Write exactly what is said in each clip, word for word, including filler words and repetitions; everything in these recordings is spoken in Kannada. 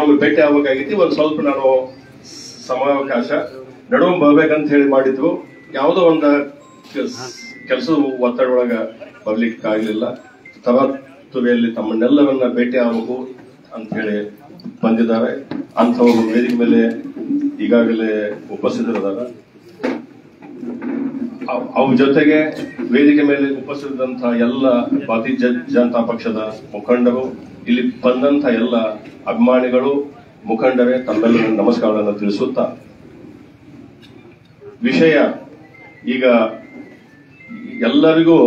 ಭೇಟಿ ಆಗಬೇಕಾಗಿತ್ತು. ಒಂದು ಸ್ವಲ್ಪ ನಾನು ಸಮಯಾವಕಾಶ ನಡುವೆ ಬರ್ಬೇಕಂತ ಹೇಳಿ ಮಾಡಿದ್ರು. ಯಾವುದೋ ಒಂದು ಕೆಲಸದ ಒತ್ತಡ ಒಳಗ ಬರ್ಲಿಕ್ಕೆ ಆಗಲಿಲ್ಲ. ತರಾತುರಿಯಲ್ಲಿ ತಮ್ಮನ್ನೆಲ್ಲವನ್ನ ಭೇಟಿ ಆಗಬೇಕು ಅಂತ ಹೇಳಿ ಬಂದಿದ್ದಾರೆ. ಅಂಥವರು ವೇದಿಕೆ ಮೇಲೆ ಈಗಾಗಲೇ ಉಪಸ್ಥಿತರಿದ್ದಾರೆ. ಅವ್ರ ಜೊತೆಗೆ ವೇದಿಕೆ ಮೇಲೆ ಉಪಸ್ಥಿತಂತಹ ಎಲ್ಲ ಭಾರತೀಯ ಜನತಾ ಪಕ್ಷದ ಮುಖಂಡರು, ಇಲ್ಲಿ ಬಂದಂತ ಎಲ್ಲ ಅಭಿಮಾನಿಗಳು, ಮುಖಂಡರೇ, ತಮ್ಮೆಲ್ಲರ ನಮಸ್ಕಾರಗಳನ್ನು ತಿಳಿಸುತ್ತಾ, ವಿಷಯ ಈಗ ಎಲ್ಲರಿಗೂ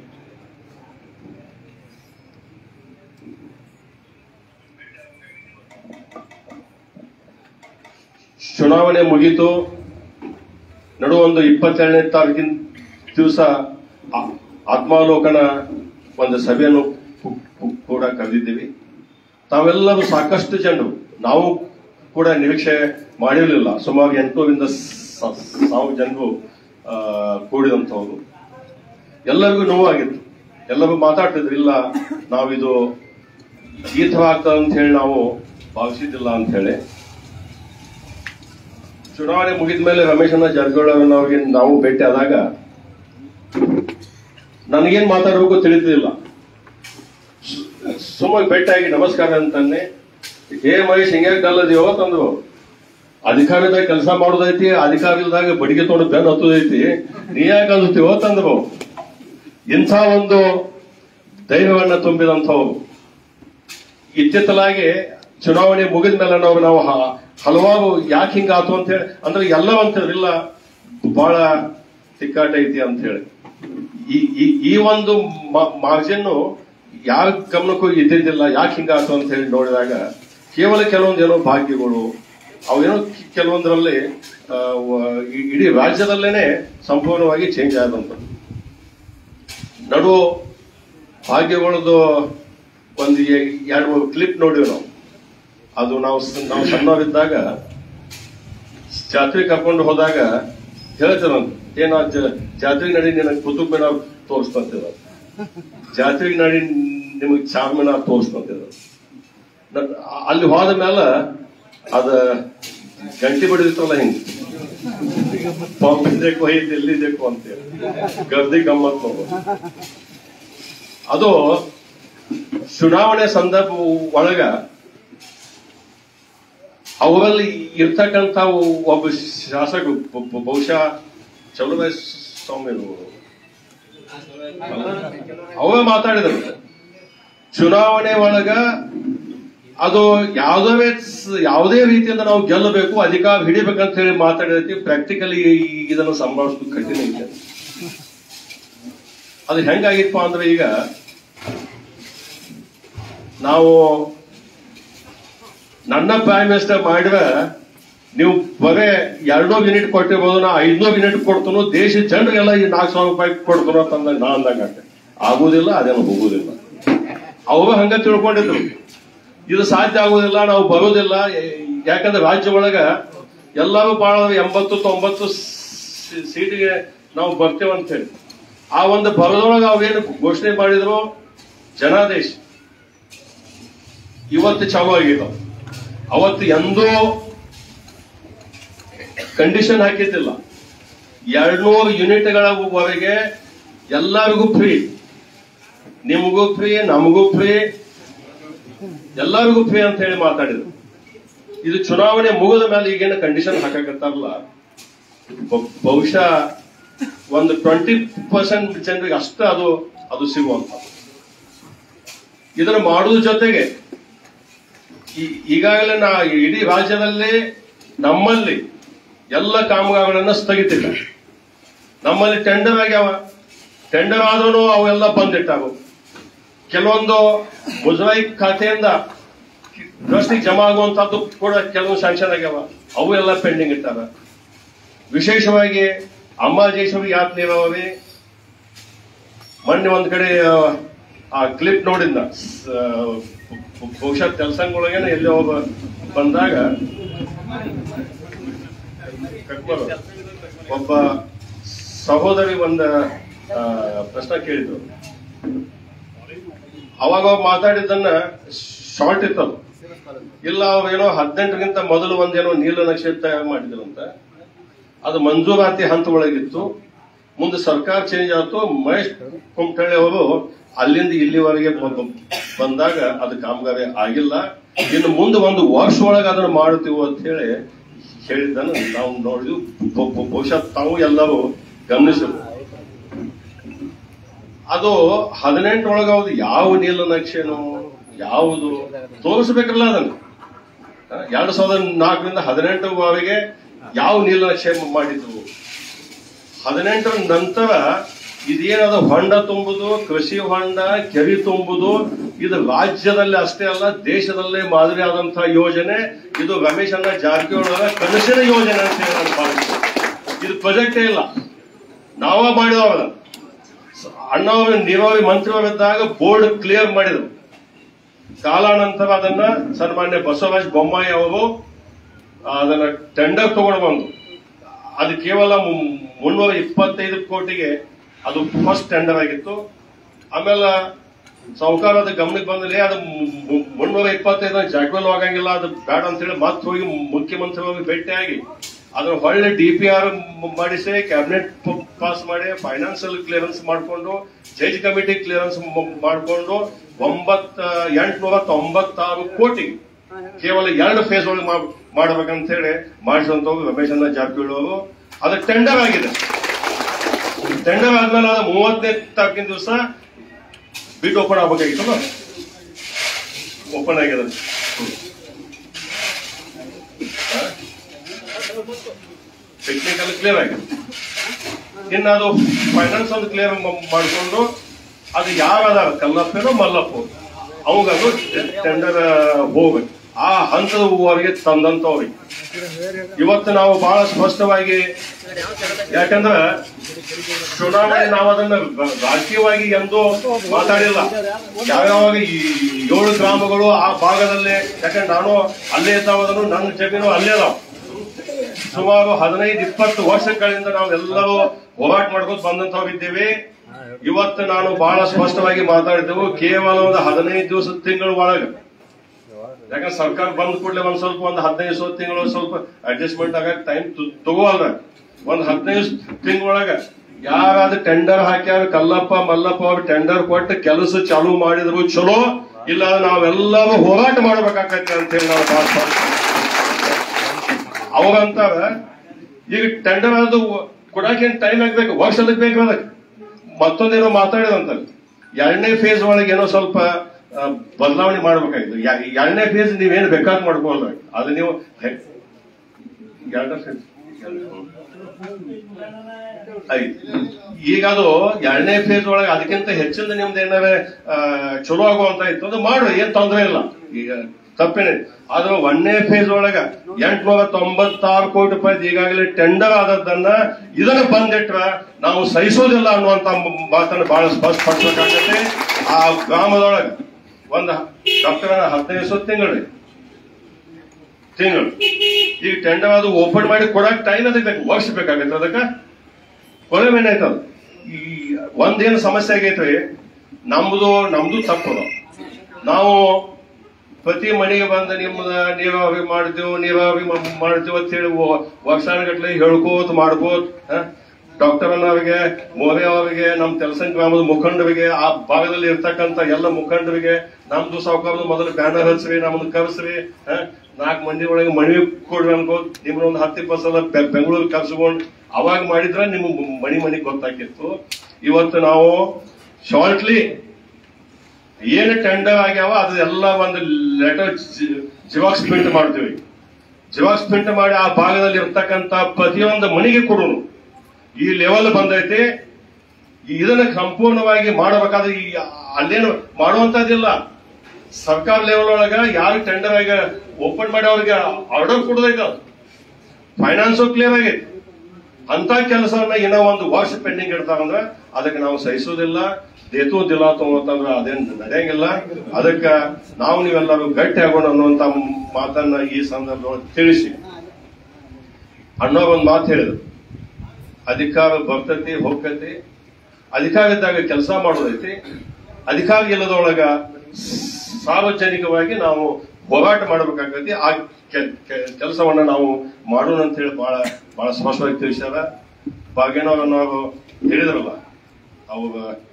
ಚುನಾವಣೆ ಮುಗಿತು. ನಡು ಒಂದು ಇಪ್ಪತ್ತೆರಡನೇ ತಾರೀಕಿನ ದಿವಸ ಆತ್ಮಾವಲೋಕನ ಒಂದು ಸಭೆಯನ್ನು ಕೂಡ ಕರೆದಿದ್ದೀವಿ. ತಾವೆಲ್ಲರೂ ಸಾಕಷ್ಟು ಜನರು, ನಾವು ಕೂಡ ನಿರೀಕ್ಷೆ ಮಾಡಿರಲಿಲ್ಲ. ಸುಮಾರು ಎಂಟುನೂರಿಂದ ಸಾವಿರ ಜನರು ಕೂಡಿದಂಥವ್ರು. ಎಲ್ಲರಿಗೂ ನೋವಾಗಿತ್ತು. ಎಲ್ಲರೂ ಮಾತಾಡ್ತಿದ್ರು, ಇಲ್ಲ ನಾವಿದು ಈ ತರ ಆಗ್ತದೆ ಅಂತ ಹೇಳಿ ನಾವು ಭಾವಿಸಿದ್ದಿಲ್ಲ ಅಂತ ಹೇಳಿ. ಚುನಾವಣೆ ಮುಗಿದ ಮೇಲೆ ರಮೇಶಣ್ಣ ಜಾರಕಿಹೊಳಿ ನಾವು ಭೇಟಿ ಆದಾಗ ನನಗೇನ್ ಮಾತಾಡಬೇಕು ತಿಳಿತಿಲ್ಲ. ಸುಮಾರು ಭೇಟಿಯಾಗಿ ನಮಸ್ಕಾರ ಅಂತನ್ನೆ, ಹೇ ಮಹೇಶ್ ಹಿಂಗ್ಯಾಗಲ್ಲದೀವೋ ತಂದ್ರು. ಅಧಿಕಾರದಾಗ ಕೆಲಸ ಮಾಡೋದೈತಿ, ಅಧಿಕಾರ ಇಲ್ದಾಗ ಬಡಿಗೆ ತೊಗೊಂಡು ಬೆನ್ ಹತ್ತೋದೈತಿ, ನೀ ಯಾಕೆ ಅಂದುತ್ತೀವೋ ತಂದ್ರು. ಇಂಥ ಒಂದು ಧೈರ್ಯವನ್ನ ತುಂಬಿದಂಥವ್ರು. ಇತ್ತಿತ್ತಲಾಗಿ ಚುನಾವಣೆ ಮುಗಿದ ಮೇಲೆ ನಾವು ನಾವು ಹಲವಾರು ಯಾಕೆ ಹಿಂಗಾತು ಅಂತ ಹೇಳಿ, ಅಂದ್ರೆ ಎಲ್ಲ ಅಂತಿರಲಿಲ್ಲ, ಬಹಳ ತಿಕ್ಕಾಟ ಐತಿ ಅಂತ ಹೇಳಿ. ಈ ಒಂದು ಮಾರ್ಜಿನ್ ಯಾರ ಗಮನಕ್ಕೂ ಇದ್ದಿದ್ದಿಲ್ಲ. ಯಾಕೆ ಹಿಂಗಾತು ಅಂತ ಹೇಳಿ ನೋಡಿದಾಗ ಕೇವಲ ಕೆಲವೊಂದೇನೋ ಭಾಗ್ಯಗಳು, ಅವೇನೋ ಕೆಲವೊಂದರಲ್ಲಿ ಇಡೀ ರಾಜ್ಯದಲ್ಲೇನೆ ಸಂಪೂರ್ಣವಾಗಿ ಚೇಂಜ್ ಆದಂತ. ನಡು ಭಾಗ್ಯಗಳದ್ದು ಒಂದು ಎರಡು ಮೂರು ಕ್ಲಿಪ್ ನೋಡಿವಿ ನಾವು. ಅದು ನಾವು ನಾವು ಸಣ್ಣವರಿದ್ದಾಗ ಜಾತ್ರೆ ಕರ್ಕೊಂಡು ಹೋದಾಗ ಹೇಳ್ತಿರಂತ, ಏನ ಜಾತ್ರೆಗೆ ನಡಿ ನಿನಗೆ ಕುತುಬ್ ಮಿನಾರ್ ತೋರಿಸ್ತಂತಿದ, ಜಾತ್ರೆಗೆ ನಡಿ ನಿಮಗೆ ಚಾರ್ಮಿನಾರ್ ತೋರಿಸ್ತಂತಿದ. ಅಲ್ಲಿ ಹೋದ ಮೇಲೆ ಅದ ಗಂಟೆ ಬಡಿದಿತ್ತಲ್ಲ ಹಿಂಗ್, ಬಾಂಬೆ ದೇಕು ಐತಿ ಎಲ್ಲಿ ದೇಕು ಅಂತೇಳಿ ಗರ್ದಿ ಗಮ್ಮತ್ ನೋಡು. ಅದು ಚುನಾವಣೆ ಸಂದರ್ಭ ಒಳಗ ಅವರಲ್ಲಿ ಇರ್ತಕ್ಕಂಥ ಒಬ್ಬ ಶಾಸಕ, ಬಹುಶಃ ಚಲುವೇ ಸ್ವಾಮಿರು ಅವೇ ಮಾತಾಡಿದರು. ಚುನಾವಣೆ ಒಳಗ ಅದು ಯಾವುದೇ ಯಾವುದೇ ರೀತಿಯಿಂದ ನಾವು ಗೆಲ್ಲಬೇಕು, ಅಧಿಕಾರ ಹಿಡಿಬೇಕಂತ ಹೇಳಿ ಮಾತಾಡಿದೈತಿ. ಪ್ರಾಕ್ಟಿಕಲಿ ಇದನ್ನು ಸಂಭಾಳಿಸೋದು ಕಠಿಣ ಇದೆ. ಅದು ಹೆಂಗಾಗಿತ್ತು ಅಂದ್ರೆ, ಈಗ ನಾವು ನನ್ನ ಪ್ರೈಮ್ ಮಿನಿಸ್ಟರ್ ಮಾಡಿದ್ರೆ ನೀವು ಬರೇ ಎರಡೋ ಯೂನಿಟ್ ಕೊಟ್ಟಿರ್ಬೋದು, ನಾ ಐದ್ನೂರು ಯೂನಿಟ್ ಕೊಡ್ತಾನೋ, ದೇಶ ಜನರಿಗೆಲ್ಲ ಈ ನಾಲ್ಕು ಸಾವಿರ ರೂಪಾಯಿ ಕೊಡ್ತಾನೋ ಅಂತಂದಾಗ ನಾ ಅಂದಂಗಾಟೆ ಆಗುದಿಲ್ಲ, ಅದೇನು ಹೋಗುದಿಲ್ಲ. ಅವರು ಹಂಗ ತಿಳ್ಕೊಂಡಿದ್ರು, ಇದು ಸಾಧ್ಯ ಆಗುದಿಲ್ಲ, ನಾವು ಬರೋದಿಲ್ಲ. ಯಾಕಂದ್ರೆ ರಾಜ್ಯ ಒಳಗ ಎಲ್ಲರೂ ಬಹಳ ಎಂಬತ್ತು ತೊಂಬತ್ತು ಸೀಟಿಗೆ ನಾವು ಬರ್ತೇವಂತ ಹೇಳಿ ಆ ಒಂದು ಬರೋದ್ರೊಳಗೆ ಅವೇನು ಘೋಷಣೆ ಮಾಡಿದ್ರು, ಜನಾದೇಶ ಇವತ್ತು ಚಾಲು ಆಗಿದ್ದಾವ. ಅವತ್ತು ಎಂದೂ ಕಂಡೀಷನ್ ಹಾಕಿದ್ದಿಲ್ಲ. ಎರಡ್ನೂರು ಯೂನಿಟ್ಗಳವರೆಗೆ ಎಲ್ಲರಿಗೂ ಫ್ರೀ, ನಿಮಗೂ ಫ್ರೀ, ನಮಗೂ ಫ್ರೀ, ಎಲ್ಲರಿಗೂ ಫ್ರೀ ಅಂತ ಹೇಳಿ ಮಾತಾಡಿದ್ರು. ಇದು ಚುನಾವಣೆ ಮುಗಿದ ಮೇಲೆ ಈಗೇನು ಕಂಡೀಷನ್ ಹಾಕಕತ್ತಾರಲ್ಲ, ಬಹುಶಃ ಒಂದು ಟ್ವೆಂಟಿ ಪರ್ಸೆಂಟ್ ಜನರಿಗೆ ಅಷ್ಟ ಅದು ಅದು ಸಿಗುವಂತ. ಇದನ್ನು ಮಾಡುವ ಜೊತೆಗೆ ಈಗಾಗಲೇ ನಾ ಇಡೀ ರಾಜ್ಯದಲ್ಲಿ ನಮ್ಮಲ್ಲಿ ಎಲ್ಲ ಕಾಮಗಾರಿಗಳನ್ನ ಸ್ಥಗಿತಿಲ್ಲ. ನಮ್ಮಲ್ಲಿ ಟೆಂಡರ್ ಆಗ್ಯಾವ, ಟೆಂಡರ್ ಆದ್ರೂ ಅವೆಲ್ಲ ಬಂದಿಟ್ಟಾವು. ಕೆಲವೊಂದು ಮುಜರಾಯಿ ಖಾತೆಯಿಂದ ಟ್ರಸ್ಟಿಗೆ ಜಮಾ ಆಗುವಂತದ್ದು ಕೂಡ ಕೆಲವೊಂದು ಸ್ಯಾಂಕ್ಷನ್ ಆಗ್ಯಾವ, ಅವು ಎಲ್ಲ ಪೆಂಡಿಂಗ್ ಇಟ್ಟಾರ. ವಿಶೇಷವಾಗಿ ಅಂಬಾಜೇಶ್ವರಿ ಯಾತ್ರೆ ನೀರಾವರಿ, ಮೊನ್ನೆ ಒಂದ್ ಕಡೆ ಆ ಕ್ಲಿಪ್ ನೋಡಿದ್ನ, ಬಹುಶಃ ಕೆಲಸಗಳೊಳಗೇನೆ ಎಲ್ಲಿ ಹೋಗ ಬಂದಾಗ ಒಬ್ಬ ಸಹೋದರಿ ಒಂದ ಪ್ರಶ್ನೆ ಕೇಳಿದ್ರು. ಅವಾಗ ಮಾತಾಡಿದ್ದನ್ನ ಶಾರ್ಟ್ ಇತ್ತದು, ಇಲ್ಲ ಅವ್ರೇನೋ ಹದಿನೆಂಟರಿಗಿಂತ ಮೊದಲು ಒಂದೇನೋ ನೀಲನಕ್ಷೆ ತಯಾರು ಮಾಡಿದ್ರಂತ, ಅದು ಮಂಜೂರಾತಿ ಹಂತದೊಳಗಿತ್ತು. ಮುಂದೆ ಸರ್ಕಾರ ಚೇಂಜ್ ಆಯ್ತು. ಮಹೇಶ್ ಕುಮಟಳ್ಳಿ ಅವರು ಅಲ್ಲಿಂದ ಇಲ್ಲಿವರೆಗೆ ಬಂದಾಗ ಅದು ಕಾಮಗಾರಿ ಆಗಿಲ್ಲ. ಇನ್ನು ಮುಂದೆ ಒಂದು ವರ್ಷ ಒಳಗೆ ಅದನ್ನು ಮಾಡ್ತೀವಿ ಅಂತ ಹೇಳಿ ಹೇಳಿದ್ದನ್ನು ನಾವು ನೋಡಿದ್ವಿ. ಬಹುಶಃ ತಾವು ಎಲ್ಲರೂ ಗಮನಿಸಿದ್ರು. ಅದು ಹದಿನೆಂಟರೊಳಗೆ ಅವ್ದು ಯಾವ ನೀಲನಕ್ಷೆನೋ ಯಾವುದು ತೋರಿಸ್ಬೇಕಲ್ಲ ಅದನ್ನು. ಎರಡ್ ಸಾವಿರದ ನಾಲ್ಕರಿಂದ ಹದಿನೆಂಟರವರೆಗೆ ಯಾವ ನೀಲನಕ್ಷೆ ಮಾಡಿದ್ರು. ಹದಿನೆಂಟರ ನಂತರ ಇದೇನದ ಹೊಂಡ ತುಂಬುದು, ಕೃಷಿ ಹೊಂಡ, ಕೆರೆ ತುಂಬುದು, ಇದು ರಾಜ್ಯದಲ್ಲಿ ಅಷ್ಟೇ ಅಲ್ಲ ದೇಶದಲ್ಲೇ ಮಾದರಿ ಆದಂತಹ ಯೋಜನೆ. ಇದು ರಮೇಶ್ ಅಣ್ಣ ಜಾರಕಿಹೊಳಿ ಕನಸಿನ ಯೋಜನೆ ಅಂತ ಹೇಳಿ ನಾನು ಭಾವಿಸ್ತೀನಿ. ಇದು ಪ್ರಾಜೆಕ್ಟೇ ಇಲ್ಲ, ನಾವ ಮಾಡಿದವ. ಅಣ್ಣ ಅವರು ನೀರಾವರಿ ಮಂತ್ರಿಯವರಿದ್ದಾಗ ಬೋರ್ಡ್ ಕ್ಲಿಯರ್ ಮಾಡಿದ್ರು. ಕಾಲಾನಂತರ ಅದನ್ನ ಸನ್ಮಾನ್ಯ ಬಸವರಾಜ ಬೊಮ್ಮಾಯಿ ಅವರು ಅದನ್ನ ಟೆಂಡರ್ ತಗೊಂಡು ಬಂದು, ಅದು ಕೇವಲ ಮುನ್ನೂರ ಇಪ್ಪತ್ತೈದು ಕೋಟಿಗೆ ಅದು ಫಸ್ಟ್ ಟೆಂಡರ್ ಆಗಿತ್ತು. ಆಮೇಲೆ ಸಾಹುಕಾರದ ಗಮನಕ್ಕೆ ಬಂದಲ್ಲಿ ಅದು ಮುನ್ನೂರ ಇಪ್ಪತ್ತೈದು ಜಾಗದಲ್ಲಿ ಹೋಗಂಗಿಲ್ಲ, ಅದು ಬೇಡ ಅಂತ ಹೇಳಿ ಮತ್ತೆ ಹೋಗಿ ಮುಖ್ಯಮಂತ್ರಿ ಹೋಗಿ ಭೇಟಿಯಾಗಿ ಅದನ್ನ ಹೊಳ್ಳೆ ಡಿ ಪಿ ಆರ್ ಮಾಡಿಸಿ ಕ್ಯಾಬಿನೆಟ್ ಪಾಸ್ ಮಾಡಿ ಫೈನಾನ್ಸಿಯಲ್ ಕ್ಲಿಯರೆನ್ಸ್ ಮಾಡಿಕೊಂಡು ಜಡ್ಜ್ ಕಮಿಟಿ ಕ್ಲಿಯರೆನ್ಸ್ ಮಾಡಿಕೊಂಡು ಒಂಬತ್ತ ಎಂಟುನೂರ ತೊಂಬತ್ತಾರು ಕೋಟಿ ಕೇವಲ ಎರಡು ಫೇಸ್ ಒಳಗೆ ಮಾಡಬೇಕಂತ ಹೇಳಿ ಮಾಡಿಸುವಂತವ್ರು ರಮೇಶ್ ಅಣ್ಣ ಜಾರಕಿಹೊಳಿ ಅವರು. ಅದು ಟೆಂಡರ್ ಆಗಿದೆ. ಟೆಂಡರ್ ಆದ್ಮೇಲೆ ಅದು ಮೂವತ್ತನೇ ತಾರೀಕಿನ ದಿವಸ ಬಿಡ್ ಓಪನ್ ಆಗ್ಬೇಕಾಗಿತ್ತಲ್ಲ, ಓಪನ್ ಆಗಿದೆ. ಟೆಕ್ನಿಕಲ್ ಕ್ಲಿಯರ್ ಆಗಿದೆ. ಇನ್ನು ಅದು ಫೈನಾನ್ಸ್ ಒಂದು ಕ್ಲಿಯರ್ ಮಾಡಿಕೊಂಡು ಅದು ಯಾರದ ಕಲ್ಲಪ್ಪನೋ ಮಲ್ಲಪ್ಪ ಅವಾಗದು ಟೆಂಡರ್ ಹೋಗ್ಬೇಕು. ಆ ಹಂತದವರೆಗೆ ತಂದಂತವ್ರಿಗೆ ಇವತ್ತು ನಾವು ಬಹಳ ಸ್ಪಷ್ಟವಾಗಿ, ಯಾಕಂದ್ರೆ ಚುನಾವಣೆ ನಾವು ಅದನ್ನ ರಾಜಕೀಯವಾಗಿ ಎಂದೂ ಮಾತಾಡಿಲ್ಲ. ಯಾವ್ಯಾವ ಏಳು ಗ್ರಾಮಗಳು ಆ ಭಾಗದಲ್ಲೇ, ಯಾಕಂದ್ರೆ ನಾನು ಅಲ್ಲೇ ಇದ್ದಾವದನ್ನು ನನ್ನ ಜಮೀನು ಅಲ್ಲೇ ಅದಾವ. ಸುಮಾರು ಹದಿನೈದು ಇಪ್ಪತ್ತು ವರ್ಷಗಳಿಂದ ನಾವೆಲ್ಲರೂ ಹೋರಾಟ ಮಾಡ್ಕೊಂಡು ಬಂದಂತವ್ರಿದ್ದೇವೆ. ಇವತ್ತು ನಾನು ಬಹಳ ಸ್ಪಷ್ಟವಾಗಿ ಮಾತಾಡಿದ್ದೆವು. ಕೇವಲ ಒಂದು ಹದಿನೈದು ದಿವಸ ತಿಂಗಳ ಒಳಗೆ, ಯಾಕಂದ್ರೆ ಸರ್ಕಾರ ಬಂದ ಕೂಡಲೇ ಒಂದ್ ಸ್ವಲ್ಪ ಒಂದು ಹದಿನೈದು ಸಾವಿರ ತಿಂಗಳು ಸ್ವಲ್ಪ ಅಡ್ಜಸ್ಟ್ಮೆಂಟ್ ಆಗಕ್ಕೆ ಟೈಮ್ ತಗೋವಲ್ರ. ಒಂದ್ ಹದಿನೈದು ತಿಂಗಳೊಳಗ ಯಾರಾದ್ರೂ ಟೆಂಡರ್ ಹಾಕ್ಯಾರ, ಕಲ್ಲಪ್ಪ ಮಲ್ಲಪ್ಪ ಅವ್ರು ಟೆಂಡರ್ ಕೊಟ್ಟು ಕೆಲಸ ಚಾಲೂ ಮಾಡಿದ್ರು ಚಲೋ, ಇಲ್ಲ ನಾವೆಲ್ಲರೂ ಹೋರಾಟ ಮಾಡ್ಬೇಕಾಗತ್ತೆ ಅಂತ ಹೇಳಿ ನಾವು ಭಾಳ ಅವ್ರಂತಾರ. ಈಗ ಟೆಂಡರ್ ಅದು ಕೊಡಾಕೇನ್ ಟೈಮ್ ಆಗ್ಬೇಕು, ವರ್ಷದಕ್ಕೆ ಬೇಕು. ಅದಕ್ಕೆ ಮತ್ತೊಂದೇನೋ ಮಾತಾಡಿದಂತ ಎರಡನೇ ಫೇಸ್ ಒಳಗೆ ಏನೋ ಸ್ವಲ್ಪ ಬದಲಾವಣೆ ಮಾಡ್ಬೇಕಾಗಿತ್ತು. ಎರಡನೇ ಫೇಸ್ ನೀವೇನು ಬೇಕಾದ್ ಮಾಡ್ಕೊಳ್ರಿ, ಅದು ನೀವು ಎರಡನೇ ಫೇಸ್ ಈಗ ಅದು ಎರಡನೇ ಫೇಸ್ ಒಳಗೆ ಅದಕ್ಕಿಂತ ಹೆಚ್ಚಿಂದ ನಿಮ್ದು ಏನಾರ ಚಲೋ ಆಗುವಂತ ಇತ್ತು ಅದು ಮಾಡ್ರಿ, ಏನ್ ತೊಂದರೆ ಇಲ್ಲ, ಈಗ ತಪ್ಪೇನೆ. ಆದ್ರೆ ಒಂದನೇ ಫೇಸ್ ಒಳಗ ಎಂಟುನೂರ ತೊಂಬತ್ತಾರು ಕೋಟಿ ರೂಪಾಯಿ ಈಗಾಗಲೇ ಟೆಂಡರ್ ಆದದ್ದನ್ನ ಇದನ್ನ ಬಂದಿಟ್ರ ನಾವು ಸಹಿಸೋದಿಲ್ಲ ಅನ್ನುವಂತ ಮಾತನ್ನು ಬಹಳ ಸ್ಪಷ್ಟಪಡಿಸಬೇಕಾಗತ್ತೆ. ಆ ಗ್ರಾಮದೊಳಗ ಒಂದ್ ಡಾಕ್ಟರ್ ಹದಿನೈದು ಸಾವಿರ ತಿಂಗಳು ತಿಂಗಳು ಈಗ ಟೆಂಡರ್ ಅದು ಓಪನ್ ಮಾಡಿ ಕೊಡಕ್ ಟೈಮ್ ಅದಕ್ಕೆ ಬೇಕು, ವರ್ಷ ಬೇಕಾಗತ್ತೆ. ಅದಕ್ಕೆ ಕೊನೆ ಏನಾಯ್ತದ, ಈ ಒಂದೇನು ಸಮಸ್ಯೆ ಆಗೈತ್ರಿ, ನಮ್ದು ನಮ್ದು ತಪ್ಪದ. ನಾವು ಪ್ರತಿ ಮನೆಗೆ ಬಂದ ನಿಮ್ಮದ ನೀರಾವರಿ ಮಾಡ್ತೇವೆ ನೀರಾವರಿ ಮಾಡ್ತೇವೆ ಅಂತ ಹೇಳಿ ವರ್ಷಾನುಗಟ್ಲೆ ಹೇಳ್ಕೋತ ಮಾಡ್ಕೋತ ಡಾಕ್ಟರ್ ಅನ್ನೋರಿಗೆ, ಮೋರೆ ಅವರಿಗೆ, ನಮ್ ತೆಲಸಂಗ ಗ್ರಾಮದ ಮುಖಂಡರಿಗೆ, ಆ ಭಾಗದಲ್ಲಿ ಇರ್ತಕ್ಕಂಥ ಎಲ್ಲ ಮುಖಂಡರಿಗೆ ನಮ್ದು ಸಾವುಕಾರದು ಮೊದಲು ಬ್ಯಾನರ್ ಹಚ್ಚ್ರಿ, ನಮ್ದು ಕರ್ಸ್ರಿ, ನಾಲ್ಕು ಮಂದಿ ಒಳಗೆ ಮನವಿ ಕೊಡ್ರಿ ಅನ್ಕೋತ ನಿಮ್ನ ಒಂದು ಹತ್ತು ಇಪ್ಪತ್ತು ಸಲ ಬೆಂಗಳೂರು ಕರ್ಸ್ಕೊಂಡು ಅವಾಗ ಮಾಡಿದ್ರ ನಿಮ್ ಮನಿ ಮನಿ ಗೊತ್ತಾಕಿತ್ತು. ಇವತ್ತು ನಾವು ಶಾರ್ಟ್ಲಿ ಏನು ಟೆಂಡರ್ ಆಗ್ಯಾವ ಅದೆಲ್ಲ ಒಂದು ಲೆಟರ್ ಜಿರಾಕ್ಸ್ ಪ್ರಿಂಟ್ ಮಾಡ್ತೀವಿ. ಜಿರಾಕ್ಸ್ ಪ್ರಿಂಟ್ ಮಾಡಿ ಆ ಭಾಗದಲ್ಲಿ ಇರ್ತಕ್ಕಂಥ ಪ್ರತಿಯೊಂದು ಮನೆಗೆ ಕೊಡೋನು. ಈ ಲೆವೆಲ್ ಬಂದೈತಿ. ಇದನ್ನ ಸಂಪೂರ್ಣವಾಗಿ ಮಾಡಬೇಕಾದ್ರೆ ಈ ಅಲ್ಲೇನು ಮಾಡುವಂತದಿಲ್ಲ. ಸರ್ಕಾರ ಲೆವೆಲ್ ಒಳಗ ಯಾರು ಟೆಂಡರ್ ಆಗ ಓಪನ್ ಮಾಡಿ ಅವ್ರಿಗೆ ಆರ್ಡರ್ ಕೊಡೋದೈತ, ಫೈನಾನ್ಸು ಕ್ಲಿಯರ್ ಆಗೈತಿ. ಅಂತ ಕೆಲಸವನ್ನ ಏನೋ ಒಂದು ವರ್ಷ ಪೆಂಡಿಂಗ್ ಇಡ್ತಾರಂದ್ರ ಅದಕ್ಕೆ ನಾವು ಸಹಿಸೋದಿಲ್ಲ, ದೇತೋದಿಲ್ಲ ಅಂತಂದ್ರ ಅದೇನ್ ನಡೆಯಂಗಿಲ್ಲ. ಅದಕ್ಕ ನಾವು ನೀವೆಲ್ಲರೂ ಗಟ್ಟಿ ಆಗೋಣ ಅನ್ನುವಂತ ಮಾತನ್ನ ಈ ಸಂದರ್ಭದೊಳಗೆ ತಿಳಿಸಿ ಅನ್ನೋ ಒಂದು ಮಾತು ಹೇಳಿದ್ರು. ಅಧಿಕಾರ ಬರ್ತೈತಿ ಹೋಗ್ತೈತಿ, ಅಧಿಕಾರ ಇದ್ದಾಗ ಕೆಲಸ ಮಾಡೋದೈತಿ, ಅಧಿಕಾರ ಇಲ್ಲದೊಳಗ ಸಾರ್ವಜನಿಕವಾಗಿ ನಾವು ಹೋರಾಟ ಮಾಡಬೇಕಾಗತಿ. ಆ ಕೆಲಸವನ್ನ ನಾವು ಮಾಡೋಣ ಅಂತ ಹೇಳಿ ಬಹಳ ಬಹಳ ಸ್ಪಷ್ಟವಾಗಿ ತಿಳಿಸ್ಯಾರ. ಭಾಗ್ಯನವ್ರ ನಾವು ಹೇಳಿದ್ರಲ್ಲ, ಅವಾಗ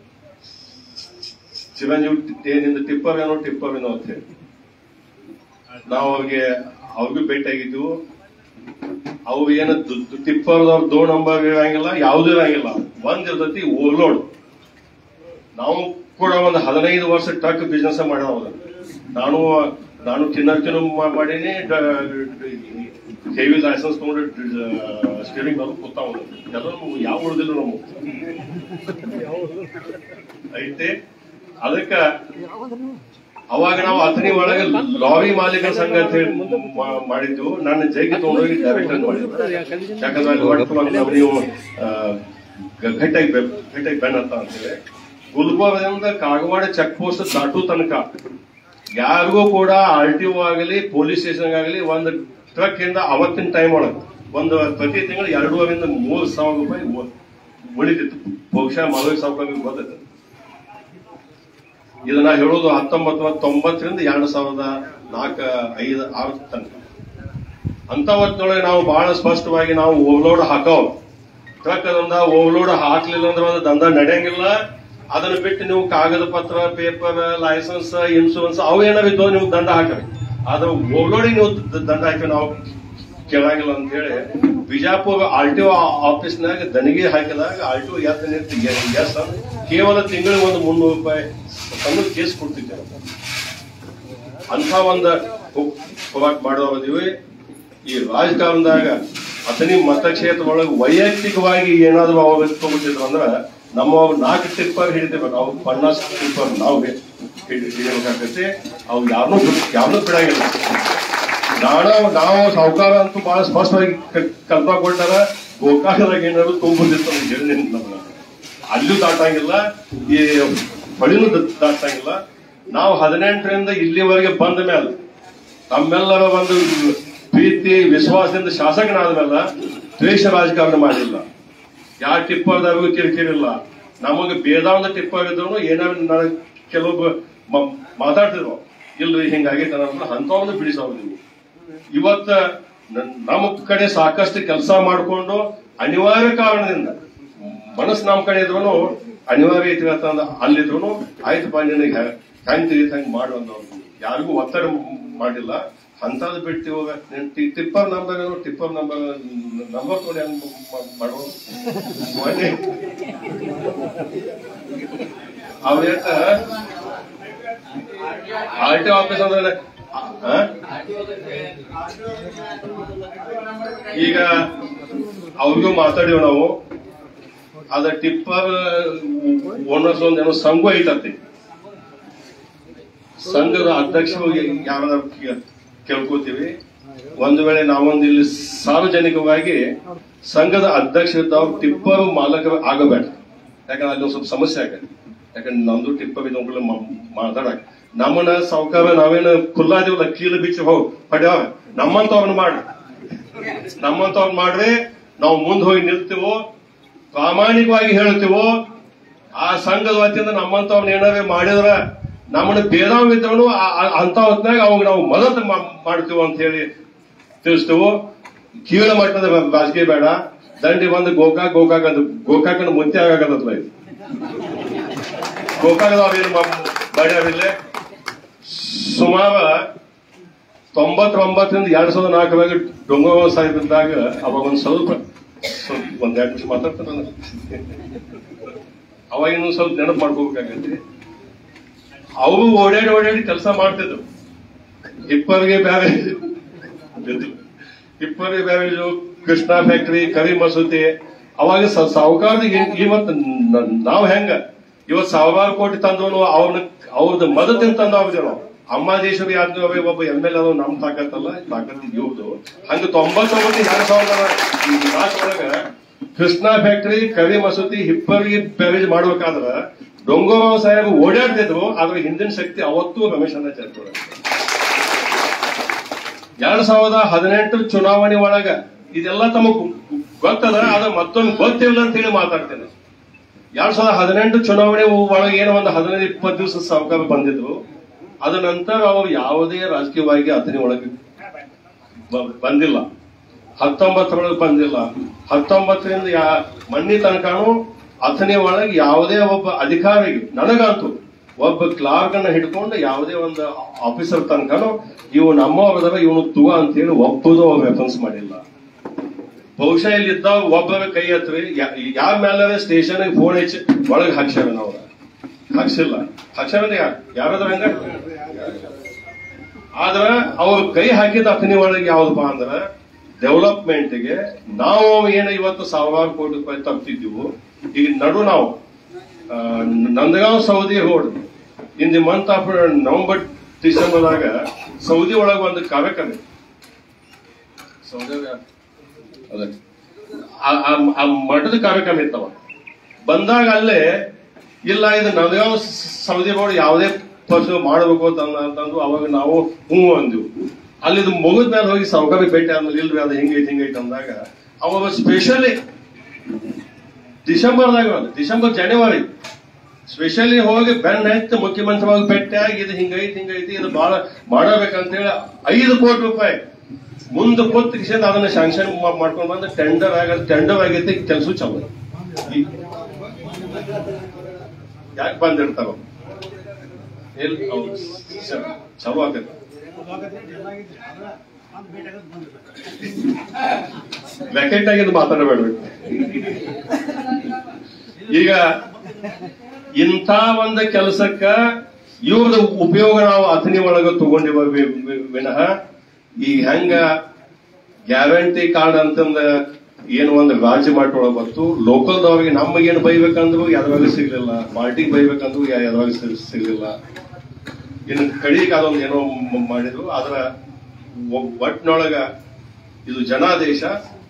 ಚಿರಂಜೀವಿ ಟಿಪ್ಪರ್ ಏನೋ ಟಿಪ್ಪರ್ ಏನೋ ಅಂತ ಹೇಳಿ ನಾವು ಅವ್ರಿಗೆ ಅವ್ರಿಗೂ ಭೇಟಿ ಆಗಿದ್ವು. ಅವು ಏನು ಟಿಪ್ಪರ್ದವ್ರು ದೋ ನಂಬರ್ ಇರಂಗಿಲ್ಲ, ಯಾವ್ದು ಇರಂಗಿಲ್ಲ, ಒಂದ್ ಇರ್ತೈತಿ ಓವರ್ಲೋಡ್. ನಾವು ಕೂಡ ಒಂದು ಹದಿನೈದು ವರ್ಷ ಟ್ರಕ್ ಬಿಸ್ನೆಸ್ ಮಾಡೋದ. ನಾನು ನಾನು ಕಿನ್ನರ್ಕಿನ ಮಾಡೀನಿ, ಹೆವಿ ಲೈಸೆನ್ಸ್ ತಗೊಂಡು ಸ್ಟೀರಿಂಗ್ ಅವರು ಕೂತಾವ ಎಲ್ಲ ಯಾವ ಉಳಿದಿಲ್ಲ ನಾವು ಐತೆ. ಅದಕ್ಕ ಅವಾಗ ನಾವು ಅಥಣಿ ಒಳಗೆ ಲಾರಿ ಮಾಲೀಕರ ಸಂಘ ಅಂತ ಹೇಳಿ ಮಾಡಿದ್ದು. ನಾನು ಜೈಗೆ ತಗೊಂಡೋಗಿ ಡೈರೆಕ್ಟ್ ಆಗಿ ಮಾಡಿದ್ದೆ. ಯಾಕಂದ್ರೆ ಅಲ್ಲಿ ಹೊಟ್ಟು ನೀವು ಘಟ್ಟಾಗಿ ಘಟ್ಟಾಗಿ ಬೆನ್ ಅಂತ ಅಂತೇಳಿ ಗುಲ್ಬರ್ಗದಿಂದ ಕಾಗವಾಡ ಚೆಕ್ ಪೋಸ್ಟ್ ದಾಟು ತನಕ ಯಾರಿಗೂ ಕೂಡ ಆರ್ ಟಿ ಒ ಆಗಲಿ ಪೊಲೀಸ್ ಸ್ಟೇಷನ್ ಆಗಲಿ ಒಂದು ಟ್ರಕ್ ಇಂದ ಅವತ್ತಿನ ಟೈಮ್ ಒಳಗೆ ಒಂದು ಪ್ರತಿ ತಿಂಗಳು ಎರಡೂವರಿಂದ ಮೂರು ಸಾವಿರ ರೂಪಾಯಿ ಉಳಿತಿತ್ತು. ಬಹುಶಃ ಮಾಲೂರು ಸಾವುಕಾರ ಗೊತ್ತೈತೆ. ಇದನ್ನ ಹೇಳೋದು ಹತ್ತೊಂಬತ್ತು ನೂರ ತೊಂಬತ್ತರಿಂದ ಎರಡು ಸಾವಿರದ ನಾಲ್ಕು ಐದು ಆರು ತನಕ. ಅಂತ ಹೊತ್ತಿನೊಳಗೆ ನಾವು ಬಹಳ ಸ್ಪಷ್ಟವಾಗಿ ನಾವು ಓವರ್ಲೋಡ್ ಹಾಕವ್ ಟ್ರಕ್ ಅದೊಂದ ಓವರ್ಲೋಡ್ ಹಾಕ್ಲಿಲ್ಲ ಅಂದ್ರೆ ಒಂದು ದಂಧ ನಡೆಯಂಗಿಲ್ಲ. ಅದನ್ನ ಬಿಟ್ಟು ನೀವು ಕಾಗದ ಪತ್ರ, ಪೇಪರ್, ಲೈಸೆನ್ಸ್, ಇನ್ಶೂರೆನ್ಸ್ ಅವು ಏನಾವಿತ್ತು ನೀವು ದಂಡ ಹಾಕಬೇಕು. ಆದ್ರೆ ಓವರ್ಲೋಡಿಂಗ್ ನೀವು ದಂಡ ಹಾಕಿ ನಾವು ಕೇಳಂಗಿಲ್ಲ ಅಂತ ಹೇಳಿ ಬಿಜಾಪುರ ಆರ್ ಟಿ ಒ ಆಫೀಸ್ನಾಗ ದನಿಗೆ ಹಾಕಿದಾಗ R T O S S ಕೇವಲ ತಿಂಗಳಿಗೆ ಒಂದು ಮುನ್ನೂರು ರೂಪಾಯಿ ಸಣ್ಣ ಕೇಸ್ ಕೊಡ್ತಿದ್ದೇವೆ. ಅಂತ ಒಂದು ಹೋರಾಟ ಮಾಡೋದಿವಿ. ಈ ರಾಜಕಾರಣದಾಗ ಅಥಣಿ ಮತಕ್ಷೇತ್ರ ಒಳಗೆ ವೈಯಕ್ತಿಕವಾಗಿ ಏನಾದ್ರು ಅವ್ರು ತಗೋತಿದ್ರು ಅಂದ್ರೆ ನಮ್ಮ ನಾಲ್ಕು ಟಿಪ್ಪರ್ ಹಿಡಿತೇವೆ ನಾವು, ಪನ್ನಾಸ್ ಟಿಪ್ಪರ್ ನಾವು ಹಿಡಿಬೇಕಾಗತ್ತೆ. ಅವು ಯಾರನ್ನೂ ಯಾರನ್ನೂ ಬಿಡಂಗಿಲ್ಲ. ನಾಳೆ ನಾವು ಸಾವುಕಾರ ಅಂತೂ ಬಹಳ ಸ್ಪಷ್ಟವಾಗಿ ಕಲ್ಪನಾ ಕೊಟ್ಟಾರ. ಗೋಕಾಕದಾಗ ಏನಾದ್ರು ತುಂಬಿರ್ತಿತ್ತು ಹೇಳಿ ನಮ್ಗೆ ಅಲ್ಲೂ ದಾಟಂಗಿಲ್ಲ, ಈ ಹೊಳಿನೂ ದಾಟಂಗಿಲ್ಲ. ನಾವು ಹದಿನೆಂಟರಿಂದ ಇಲ್ಲಿವರೆಗೆ ಬಂದ ಮೇಲೆ ತಮ್ಮೆಲ್ಲರ ಒಂದು ಪ್ರೀತಿ ವಿಶ್ವಾಸದಿಂದ ಶಾಸಕನಾದ ಮೇಲೆ ದ್ವೇಷ ರಾಜಕಾರಣ ಮಾಡಿಲ್ಲ. ಯಾವ ಟಿಪ್ಪರ್ದಾಗೂ ಕಿರಿಕಿರಿಲ್ಲ. ನಮಗೆ ಬೇದಾವಂತ ಟಿಪ್ಪರ್ ಇದ್ರು ಏನಾದ್ರು ನನಗೆ ಕೆಲವೊಬ್ಬ ಮಾತಾಡ್ತಿದ್ರು, ಇಲ್ರಿ ಹಿಂಗಾಗೈತೆ ಅನ್ನೋ ಅಂತವನ್ನ ಬಿಡಿಸೋದು. ಇವತ್ತ ನಮ್ಮ ಕಡೆ ಸಾಕಷ್ಟು ಕೆಲಸ ಮಾಡಿಕೊಂಡು ಅನಿವಾರ್ಯ ಕಾರಣದಿಂದ ಮನಸ್ಸು ನಮ್ಮ ಕಡೆ ಇದ್ರು ಅನಿವಾರ್ಯ ಐತಿ ಅಂತ ಅಲ್ಲಿದ್ರು ಆಯ್ತಪ್ಪ ನಿನಗೆ ಹೆಂಗ್ ತಿಳಿತ ಹಂಗ್ ಮಾಡುವಂತವ್ರು ಯಾರಿಗೂ ಒತ್ತಡ ಮಾಡಿಲ್ಲ. ಅಂತದ್ ಬಿಟ್ಟು ಇವಾಗ tipper number tipper number number ಕೊಡಿ ಹಂಗ್ ಮಾಡುವ ಅವ್ರ ಆರ್ ಟಿ ಆಫೀಸ್ ಅಂದ್ರೆ ಈಗ ಅವ್ರಿಗೂ ಮಾತಾಡಿವ್ ನಾವು. ಅದ ಟಿಪ್ಪರ್ ಓನರ್ಸ್ ಒಂದ್ ಏನೋ ಸಂಘ ಐತಂತೆ. ಸಂಘದ ಅಧ್ಯಕ್ಷರು ಯಾರ ಕೇಳ್ಕೋತೀವಿ. ಒಂದು ವೇಳೆ ನಾವೊಂದು ಇಲ್ಲಿ ಸಾರ್ವಜನಿಕವಾಗಿ ಸಂಘದ ಅಧ್ಯಕ್ಷ ಇದ್ದವ್ರು ಟಿಪ್ಪರ್ ಮಾಲಕರು ಆಗಬೇಡ. ಯಾಕಂದ್ರೆ ಅಲ್ಲಿ ಒಂದು ಸ್ವಲ್ಪ ಸಮಸ್ಯೆ ಆಗತ್ತೆ. ಯಾಕಂದ್ರೆ ನಮ್ದು ಟಿಪ್ಪರ್ ಇದ್ ಮಾತಾಡಕ್ ನಮ್ಮನ್ನ ಸಾವುಕಾರ ನಾವೇನು ಖುಲ್ಲಾದಿವಲ್ಲ ಕೀಲು ಬಿಚ್ಚಿ ಹೋಗಿ ಪಡ್ಯಾವ ನಮ್ಮಂತವ್ರನ್ನ ಮಾಡ್ರಿ ನಮ್ಮಂತವ್ರನ್ನ ಮಾಡ್ರಿ ನಾವು ಮುಂದೆ ಹೋಗಿ ನಿಲ್ತೀವೋ, ಪ್ರಾಮಾಣಿಕವಾಗಿ ಹೇಳ್ತೀವೋ. ಆ ಸಂಘದ ವತಿಯಿಂದ ನಮ್ಮಂತವ್ರನ್ನ ಏನಾರೇ ಮಾಡಿದ್ರ ನಮ್ಮನ್ನ ಬೇದಾವ್ ಇದ್ದವನು ಅಂತ ಹೊತ್ನಾಗ ಅವಾಗ ನಾವು ಮದತ್ ಮಾಡ್ತೀವ ಅಂತ ಹೇಳಿ ತಿಳಿಸ್ತೇವೆ. ಕೀಳ ಮಟ್ಟದ ರಾಜಕೀಯ ಬೇಡ. ದಂಡಿ ಬಂದು ಗೋಕಾಕ್ ಗೋಕಾಕ್ ಅಂತ ಗೋಕಾಕನ ಮುಂಚೆ ಆಗಾಕತ್ತಲ್ಲ ಇದು ಗೋಕಾಕದವ್ರೇನು ಬಡ್ಯಾವಿಲ್ಲ. ಸುಮಾರು ತೊಂಬತ್ತೊಂಬತ್ತರಿಂದ ಎರಡ್ ಸಾವಿರದ ನಾಲ್ಕರಾಗ ಡೊಂಗವ ಸಾಹೇಬ್ ಇದ್ದಾಗ ಅವಾಗ ಒಂದ್ ಸ್ವಲ್ಪ ಒಂದ್ ಎರಡು ನಿಮಿಷ ಮಾತಾಡ್ತಾನ ಅವಾಗ ಇನ್ನೊಂದ್ ಸ್ವಲ್ಪ ನೆನಪು ಮಾಡ್ಕೋಬೇಕಾಗತ್ತೆ. ಅವರು ಓಡಾಡಿ ಓಡಾಡಿ ಕೆಲಸ ಮಾಡ್ತಿದ್ರು. Hipparagi barrage Hipparagi barrage, Krishna factory, Kari Masuti. ಅವಾಗ ಸಾಹುಕಾರದ ಇವತ್ತು ನಾವ್ ಹೆಂಗ ಇವತ್ತು ಸಾವಿರಾರು ಕೋಟಿ ತಂದವನು ಅವ್ರನ್ನ ಅವ್ರದ್ದು ಮದತಿನ ತಂದ ಅವ್ರದೇವ್ ನಾವು. ಅಮ್ಮಾದೇಶ್ವರಿ ಯಾದವ್ ಒಬ್ಬ ಎಂ ಎಲ್ ಎ ನಮ್ ತಾಕತ್ತಲ್ಲ, ತಾಕತ್ ಇವ್ರದು. ಹಂಗ ತೊಂಬತ್ತೊಂಬತ್ತು ಎರಡ್ ಸಾವಿರದ ನಾಲ್ಕರೊಳಗ ಕೃಷ್ಣಾ ಫ್ಯಾಕ್ಟರಿ, ಕರಿ ಮಸೂತಿ, ಹಿಪ್ಪರ್ಗಿ ಬ್ಯಾರೇಜ್ ಮಾಡ್ಬೇಕಾದ್ರ ಡೊಂಗೋರಾವ್ ಸಾಹೇಬ್ ಓಡಾಡ್ತಿದ್ರು. ಆದ್ರೆ ಹಿಂದಿನ ಶಕ್ತಿ ಅವತ್ತು ರಮೇಶ್ ಅನ್ನ ಚರ್ಚೆ. ಎರಡ್ ಸಾವಿರದ ಹದಿನೆಂಟು ಚುನಾವಣೆ ಒಳಗ ಇದೆಲ್ಲ ತಮಗ್ ಗೊತ್ತದ, ಆದ್ರೆ ಮತ್ತೊಂದು ಗೊತ್ತಿಲ್ಲ ಅಂತ ಹೇಳಿ ಮಾತಾಡ್ತೇನೆ. ಎರಡ್ ಸಾವಿರದ ಹದಿನೆಂಟು ಚುನಾವಣೆ ಒಳಗೆ ಏನೋ ಒಂದು ಹದಿನೈದು ಇಪ್ಪತ್ತು ದಿವಸ ಸಾವುಕಾರ ಬಂದಿದ್ರು. ಅದ ನಂತರ ಅವರು ಯಾವುದೇ ರಾಜಕೀಯವಾಗಿ ಅಥಣಿ ಒಳಗೆ ಬಂದಿಲ್ಲ, ಹತ್ತೊಂಬತ್ತರೊಳಗೆ ಬಂದಿಲ್ಲ. ಹತ್ತೊಂಬತ್ತರಿಂದ ಯಾ ಮಣ್ಣಿ ತನಕನೂ ಅಥಣಿ ಒಳಗೆ ಯಾವುದೇ ಒಬ್ಬ ಅಧಿಕಾರಿಗೆ, ನನಗಂತೂ ಒಬ್ಬ ಕ್ಲಾರ್ಕ್ ಅನ್ನ ಹಿಡ್ಕೊಂಡು ಯಾವುದೇ ಒಂದು ಆಫೀಸರ್ ತನಕನೂ ಇವು ನಮ್ಮವರದವ ಇವನು ತುಗ ಅಂತೇಳಿ ಒಬ್ಬದು ರೆಫರೆನ್ಸ್ ಮಾಡಿಲ್ಲ. ಬಹುಶಃ ಇಲ್ಲಿದ್ದಾಗ ಒಬ್ಬರ ಕೈ ಹತ್ರಿ ಯಾರ ಮೇಲೆ ಸ್ಟೇಷನ್ ಫೋನ್ ಹೆಚ್ಚಿ ಒಳಗೆ ಹಾಕ್ಸ್ಯಾರ, ನಾವು ಹಾಕ್ಸಿಲ್ಲ, ಹಾಕ್ಸ್ಯಾರ ಯಾರಾದ್ರೂ ಹಂಗ. ಆದ್ರ ಅವ್ರ ಕೈ ಹಾಕಿದ ಅಥಣಿ ಒಳಗೆ ಯಾವ್ದಪ್ಪ ಅಂದ್ರ ಡೆವಲಪ್ಮೆಂಟ್ಗೆ ನಾವು ಏನು ಇವತ್ತು ಸಾವಿರಾರು ಕೋಟಿ ರೂಪಾಯಿ ತಪ್ಪಿದ್ದೀವು. ಈಗ ನಡು ನಾವು Nandgaon Soudi road in the month of November ಡಿಸೆಂಬರ್ದಾಗ ಸೌದಿ ಒಳಗೆ ಒಂದು ಕಾರ್ಯಕ್ರಮ ಸೌದಿ ಅದೇ ಆ ಮಠದ ಕಾರ್ಯಕ್ರಮ ಇತ್ತವ. ಬಂದಾಗ ಅಲ್ಲೇ ಇಲ್ಲ ಇದು ನಂದಗಾಂವ್ ಸೌದಿ ರೋಡ್ ಯಾವುದೇ ಪರ್ಸು ಮಾಡಬೇಕು ಅಂತಂದು ಅವಾಗ ನಾವು ಹ್ಞೂ ಅಂದ್ವು. ಅಲ್ಲಿದು ಮುಗಿದ ಮೇಲೆ ಹೋಗಿ ಸಾವುಕಾರಿ ಭೇಟಿ ಆದ್ಮೇಲೆ ಇಲ್ರಿ ಅದು ಹಿಂಗೈತಿ ಹಿಂಗೈತಿ ಅಂದಾಗ ಅವಾಗ ಸ್ಪೆಷಲಿ ಡಿಸೆಂಬರ್ದಾಗ ಡಿಸೆಂಬರ್ ಜನವರಿ ಸ್ಪೆಷಲಿ ಹೋಗಿ ಬೆನ್ನ ಹತ್ತಿ ಮುಖ್ಯಮಂತ್ರಿ ಭೇಟಿಯಾಗಿ ಇದು ಹಿಂಗೈತಿ ಹಿಂಗೈತಿ ಇದು ಬಹಳ ಮಾಡಬೇಕಂತೇಳಿ ಐದು ಕೋಟಿ ರೂಪಾಯಿ ಮುಂದೆ ಕೂತ್ಕೊಂಡು ಅದನ್ನ ಶಾಂಕ್ಷನ್ ಮಾಡ್ಕೊಂಡು ಬಂದು ಟೆಂಡರ್ ಆಗ ಟೆಂಡರ್ ಆಗೈತಿ, ಕೆಲಸ ಚಲೋ. ಯಾಕೆ ಬಂದಿರ್ತಾರ ಚಲೋ ಆಗೈತಿ. ವ್ಯಾಕೆಟ್ ಆಗಿದ್ದು ಮಾತಾಡಬೇಡ್ಬೇಕು. ಈಗ ಇಂಥ ಒಂದು ಕೆಲಸಕ್ಕ ಇವ್ರದ ಉಪಯೋಗ ನಾವು ಅಥಣಿ ಒಳಗ ತಗೊಂಡಿವ ವಿನಃ ಈಗ ಹೆಂಗ ಗ್ಯಾರಂಟಿ ಕಾರ್ಡ್ ಅಂತಂದ ಏನು ಒಂದು ರಾಜ್ಯ ಮಟ್ಟೊಳಗೆ ಬಂತು, ಲೋಕಲ್ದವ್ರಿಗೆ ನಮಗೇನು ಬೈಬೇಕಂದ್ರು ಯಾವ್ದಾಗ ಸಿಗ್ಲಿಲ್ಲ, ಪಾರ್ಟಿಗೆ ಬೈಬೇಕಂದ್ರು ಯಾವ್ದಾಗ ಸಿಗ್ಲಿಲ್ಲ. ಇನ್ನು ಕಡಿಗೆ ಅದೊಂದು ಏನೋ ಮಾಡಿದ್ರು. ಆದ್ರ ಒಟ್ಟಿನೊಳಗ ಇದು ಜನಾದೇಶ,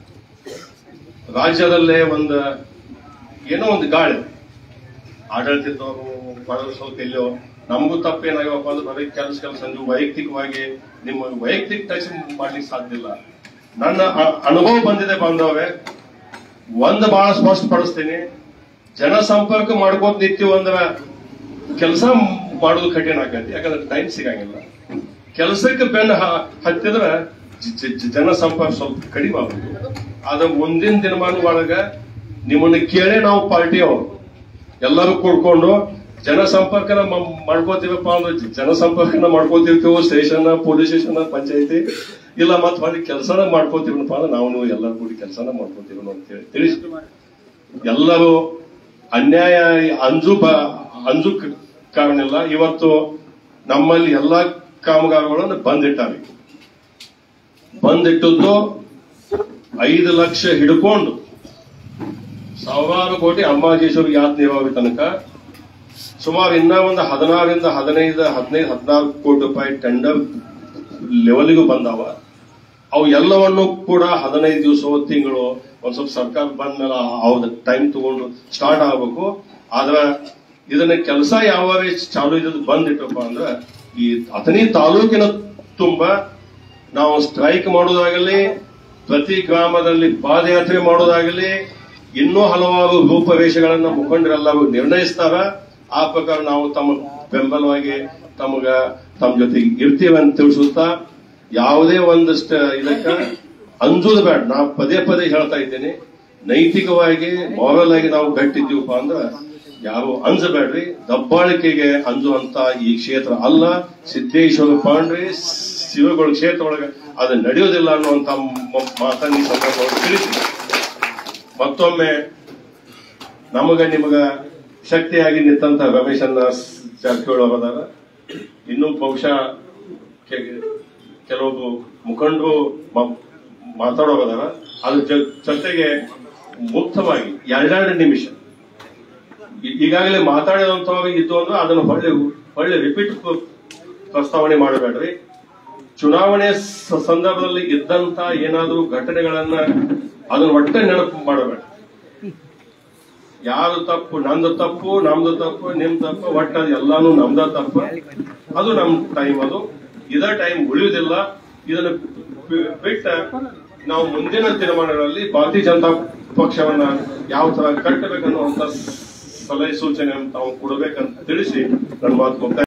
ರಾಜ್ಯದಲ್ಲೇ ಒಂದು ಏನೋ ಒಂದು ಗಾಳಿ ಆಡಳಿತದವರು ಬರೋದು ಸ್ವಲ್ಪ ಎಲ್ಲೋ ನಮಗೂ ತಪ್ಪೇನಾಗ್ಯವಪ್ಪ ಅಂದ್ರೆ ಬರೀ ಕೆಲಸ ಕೆಲಸ ಅಂದ್ರೆ ವೈಯಕ್ತಿಕವಾಗಿ ನಿಮ್ಮ ವೈಯಕ್ತಿಕ ಟಚ್ ಮಾಡ್ಲಿಕ್ಕೆ ಸಾಧ್ಯ ಇಲ್ಲ. ನನ್ನ ಅನುಭವ ಬಂದಿದೆ ಬಂದವೇ ಒಂದು ಬಹಳ ಸ್ಪಷ್ಟಪಡಿಸ್ತೀನಿ, ಜನಸಂಪರ್ಕ ಮಾಡ್ಕೋತ ನಿಂತೀವಿ ಅಂದ್ರ ಕೆಲಸ ಮಾಡೋದು ಕಠಿಣ ಆಗತ್ತೆ. ಯಾಕಂದ್ರೆ ಟೈಮ್ ಸಿಗಂಗಿಲ್ಲ. ಕೆಲಸಕ್ಕೆ ಬೆನ್ನ ಹತ್ತಿದ್ರ ಜನಸಂಪರ್ಕ ಸ್ವಲ್ಪ ಕಡಿಮೆ ಆಗುತ್ತೆ. ಆದ್ರೆ ಮುಂದಿನ ದಿನಮಾನ ಒಳಗ ನಿಮ್ಮನ್ನ ಕೇಳೇ ನಾವು ಪಾರ್ಟಿ ಅವರು ಎಲ್ಲರೂ ಕೂಡ್ಕೊಂಡು ಜನಸಂಪರ್ಕನ ಮಾಡ್ಕೋತೀವಪ್ಪ ಅಂದ್ರೆ ಜನಸಂಪರ್ಕನ ಮಾಡ್ಕೋತಿರ್ತೀವೋ, ಸ್ಟೇಷನ್ ಪೊಲೀಸ್ ಸ್ಟೇಷನ್ ಪಂಚಾಯತಿ ಇಲ್ಲ ಮತ್ ಮಾಡಿ ಕೆಲಸನ ಮಾಡ್ಕೋತೀವನಪ್ಪ ಅಂದ್ರೆ ನಾವು ನೀವು ಎಲ್ಲರೂ ಕೂಡಿ ಕೆಲಸನ ಮಾಡ್ಕೋತೀವಿ ಅಂತ ಹೇಳಿ ತಿಳಿಸಿ ಎಲ್ಲರೂ ಅನ್ಯಾಯ ಅಂಜು ಅಂಜು ಕಾರಣ ಇಲ್ಲ. ಇವತ್ತು ನಮ್ಮಲ್ಲಿ ಎಲ್ಲಾ ಕಾಮಗಾರಿಗಳನ್ನು ಬಂದಿಟ್ಟಾರೆ. ಬಂದಿಟ್ಟದ್ದು ಐದು ಲಕ್ಷ ಹಿಡ್ಕೊಂಡು ಸಾವಿರಾರು ಕೋಟಿ ಅಂಬಾಜೇಶ್ವರ ಯಾತ್ರೆ ತನಕ ಸುಮಾರು ಇನ್ನ ಒಂದು ಹದಿನಾರರಿಂದ ಹದಿನೈದು ಹದಿನೈದು ಹದಿನಾರು ಕೋಟಿ ರೂಪಾಯಿ ಟೆಂಡರ್ ಲೆವೆಲ್ಗೂ ಬಂದಾವ. ಅವು ಎಲ್ಲವನ್ನು ಕೂಡ ಹದಿನೈದು ದಿವಸ ತಿಂಗಳು ಒಂದ್ ಸ್ವಲ್ಪ ಸರ್ಕಾರ ಬಂದ ಮೇಲೆ ಅವ್ರ ಟೈಮ್ ತಗೊಂಡು ಸ್ಟಾರ್ಟ್ ಆಗ್ಬೇಕು. ಆದ್ರ ಇದನ್ನ ಕೆಲಸ ಯಾವ ಚಾಲು ಇದ್ ಬಂದಿಟ್ಟಪ್ಪ ಅಂದ್ರೆ ಈ ಅಥಣಿ ತಾಲೂಕಿನ ತುಂಬಾ ನಾವು ಸ್ಟ್ರೈಕ್ ಮಾಡೋದಾಗಲಿ, ಪ್ರತಿ ಗ್ರಾಮದಲ್ಲಿ ಪಾದಯಾತ್ರೆ ಮಾಡೋದಾಗಲಿ, ಇನ್ನೂ ಹಲವಾರು ರೂಪರೇಷೆಗಳನ್ನ ಮುಖಂಡರೆಲ್ಲರೂ ನಿರ್ಣಯಿಸ್ತಾರ. ಆ ಪ್ರಕಾರ ನಾವು ತಮ್ಮ ಬೆಂಬಲವಾಗಿ ತಮಗ ತಮ್ಮ ಜೊತೆಗೆ ಇರ್ತೀವಿ ಅಂತ ತಿಳಿಸುತ್ತಾ ಯಾವುದೇ ಒಂದಷ್ಟು ಇದಕ್ಕ ಅಂಜುದು ಬೇಡ. ನಾ ಪದೇ ಪದೇ ಹೇಳ್ತಾ ಇದ್ದೇನೆ, ನೈತಿಕವಾಗಿ ಮಾರಲ್ ಆಗಿ ನಾವು ಗಟ್ಟಿದ್ದೀವಪ್ಪ ಅಂದ್ರೆ ಯಾರು ಅಂಜಬೇಡ್ರಿ. ದಬ್ಬಾಳಿಕೆಗೆ ಅಂಜುವಂತ ಈ ಕ್ಷೇತ್ರ ಅಲ್ಲ. ಸಿದ್ದೇಶ್ವರ ಪಾಂಡ್ರೆ ಶಿವಗಳ ಕ್ಷೇತ್ರ ಒಳಗೆ ಅದು ನಡೆಯೋದಿಲ್ಲ ಅನ್ನುವಂತ ಮಾತನ್ನ ಈ ಸಂದರ್ಭವಾಗಿ ತಿಳಿಸಿ ಮತ್ತೊಮ್ಮೆ ನಮಗ ನಿಮಗ ಶಕ್ತಿಯಾಗಿ ನಿಂತ ರಮೇಶನ್ನ ಜಾರಕಿಹೊಳಿ ಅವರದಾರ. ಇನ್ನೂ ಬಹುಶಃ ಕೆಲವೊಬ್ಬರು ಮುಖಂಡರು ಮಾತಾಡೋದಾರ. ಅದ್ರ ಜೊತೆಗೆ ಮುಕ್ತವಾಗಿ ಎರಡೆರಡು ನಿಮಿಷ ಈಗಾಗಲೇ ಮಾತಾಡಿದಂತವ್ರು ಇದ್ದು ಅಂದ್ರೆ ಅದನ್ನು ಹೊಳ್ಳೆ ಹೊಳ್ಳೆ ರಿಪೀಟ್ ಪ್ರಸ್ತಾವನೆ ಮಾಡಬೇಡ್ರಿ. ಚುನಾವಣೆ ಸಂದರ್ಭದಲ್ಲಿ ಇದ್ದಂತ ಏನಾದ್ರೂ ಘಟನೆಗಳನ್ನ ಅದನ್ನ ಒಟ್ಟೆ ನೆನಪು ಮಾಡಬೇಡ. ಯಾರು ತಪ್ಪು, ನಂದು ತಪ್ಪು, ನಮ್ದು ತಪ್ಪು, ನಿಮ್ ತಪ್ಪು, ಒಟ್ಟ ಎಲ್ಲಾನು ನಮ್ದ ತಪ್ಪು. ಅದು ನಮ್ ಟೈಮ್, ಅದು ಇದ ಟೈಮ್ ಉಳಿಯುವುದಿಲ್ಲ. ಇದನ್ನ ಬಿಟ್ಟ ನಾವು ಮುಂದಿನ ದಿನಮಾನಗಳಲ್ಲಿ ಭಾರತೀಯ ಜನತಾ ಪಕ್ಷವನ್ನ ಯಾವ ತರ ಕಟ್ಟಬೇಕನ್ನುವಂತ ಸಲಹೆ ಸೂಚನೆ ತಾವು ಕೊಡಬೇಕಂತ ತಿಳಿಸಿ ನನ್ನ ಮಾತು